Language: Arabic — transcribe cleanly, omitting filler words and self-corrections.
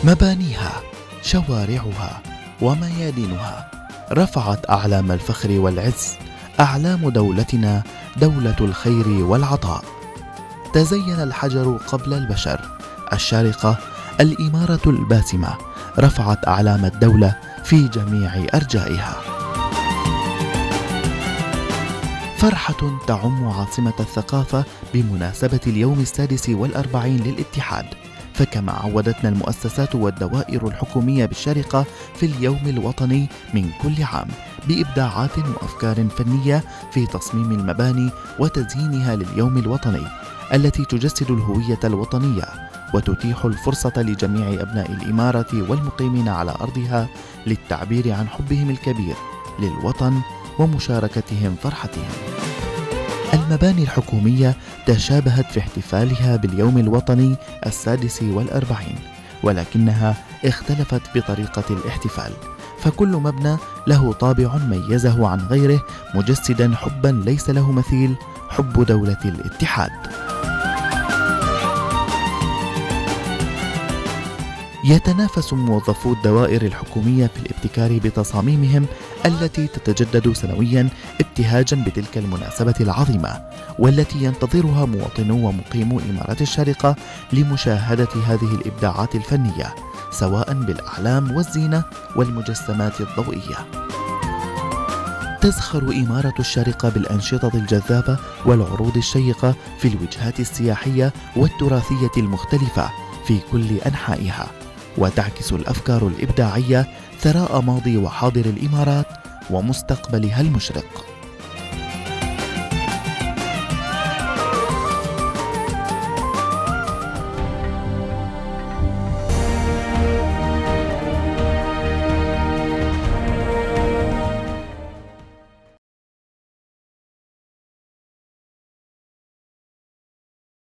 مبانيها، شوارعها وميادينها رفعت أعلام الفخر والعز، أعلام دولتنا دولة الخير والعطاء. تزين الحجر قبل البشر، الشارقة الإمارة الباسمة رفعت أعلام الدولة في جميع أرجائها. فرحة تعم عاصمة الثقافة بمناسبة اليوم 46 للاتحاد، فكما عودتنا المؤسسات والدوائر الحكومية بالشارقة في اليوم الوطني من كل عام بإبداعات وأفكار فنية في تصميم المباني وتزيينها لليوم الوطني التي تجسد الهوية الوطنية وتتيح الفرصة لجميع أبناء الإمارة والمقيمين على أرضها للتعبير عن حبهم الكبير للوطن ومشاركتهم فرحتهم. المباني الحكومية تشابهت في احتفالها باليوم الوطني 46، ولكنها اختلفت بطريقة الاحتفال، فكل مبنى له طابع ميزه عن غيره مجسدا حبا ليس له مثيل، حب دولة الاتحاد. يتنافس موظفو الدوائر الحكومية في الابتكار بتصاميمهم التي تتجدد سنويا ابتهاجا بتلك المناسبة العظيمة والتي ينتظرها مواطنو ومقيمو إمارة الشارقة لمشاهدة هذه الإبداعات الفنية سواء بالأعلام والزينة والمجسمات الضوئية. تزخر إمارة الشارقة بالأنشطة الجذابة والعروض الشيقة في الوجهات السياحية والتراثية المختلفة في كل أنحائها، وتعكس الأفكار الإبداعية ثراء ماضي وحاضر الإمارات ومستقبلها المشرق.